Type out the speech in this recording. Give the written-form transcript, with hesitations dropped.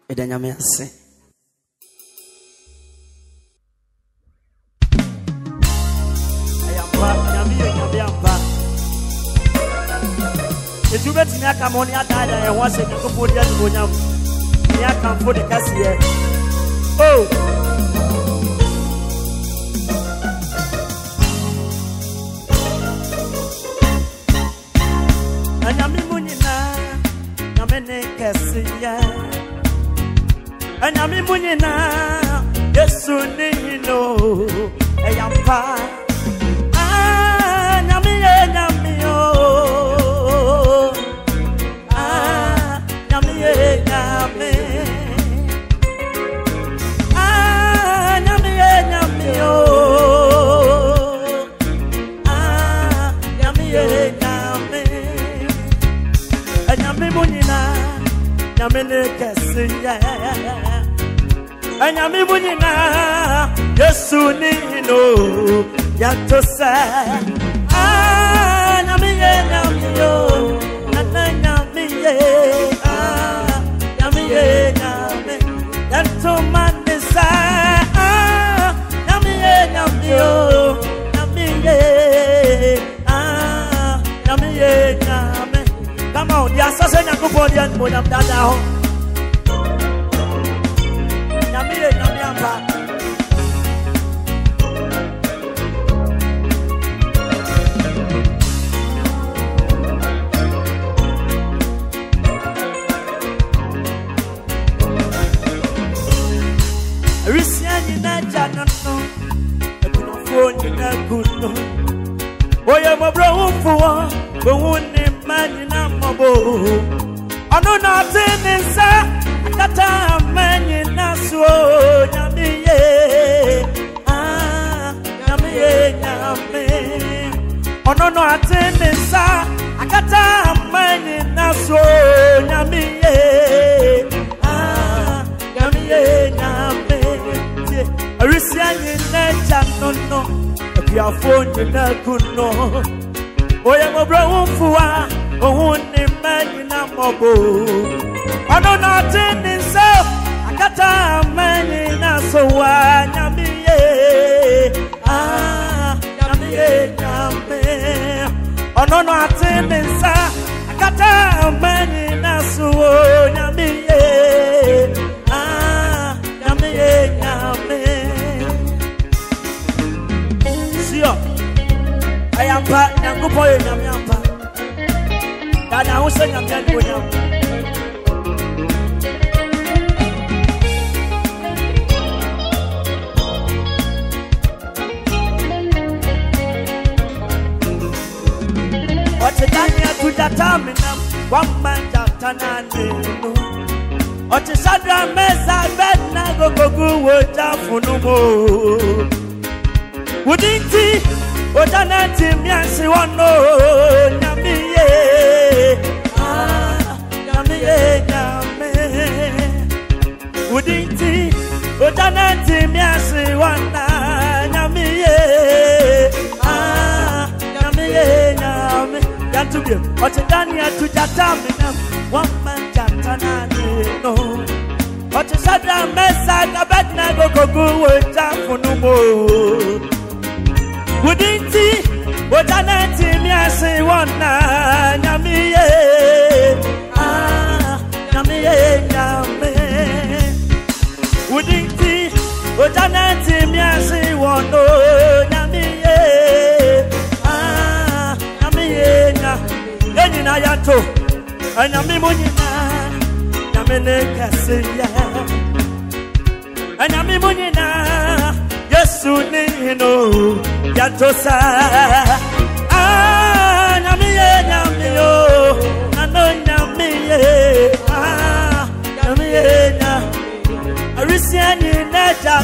Edanyame ase. Ayampa nyame ampa. Etu beti na kamoni adada e wase ko podi adonyam. Ya kamfo de kase. Oh. Anyami munyina nyamene kase ya. Anyami munyina Yesu ni no ayampa. Nyami o. Nyami nyami. Nyami o. Nyami nyami. Anyami munyina nyamene kese ya. Anyami munyina Yesu ni no yatosa. Nyami o. Nyami nyami yantomanisa. Nyami o. Nyami come on, the assassin and company and put them down. Nyami ampa. Risiani na janano, ekuna phone na kuno. Oya mo bro umfuwa, bo woni mani na mabo. Ono na tinisa, akata mani na so nyamiye. Nyame. Ono na tinisa, akata mani na so nyamiye. Nyame. Arisiani na janono, your phone na kuno. Oya mo bro umfuwa, ohuni mani na mobo. Ono na tinisa, akata mani na so nyamiye. Nyame. Ono na tinisa, akata mani na so nyamiye. Nyame. Ayampa nyangupo ye nyamyampa. Dada huse nyamyangu nyampa. Oche dani ya tujatamina wamanja tananenu. Oche sadra meza bedna gogogu wojafunumo. Udinti Ojanati miansi wano nyamiye. Nyame. Udinti Ojanati miansi wana nyamiye. Nyame. Yantubye Ochidani atujatamina wamanjatanani no. Ochisadra mesa kabedna gogogu wojafunumo. Udinti Ojanati miasi wana nyamiye. Nyame. Udinti Ojanati miasi wano nyamiye. Nyamiye na yanto. Nyami munyina nyamene kase ya. Nyami munyina Yesu ni no yatosa. Nyamiye o. Nano nyamiye. Nyamiye na. Arisiani neja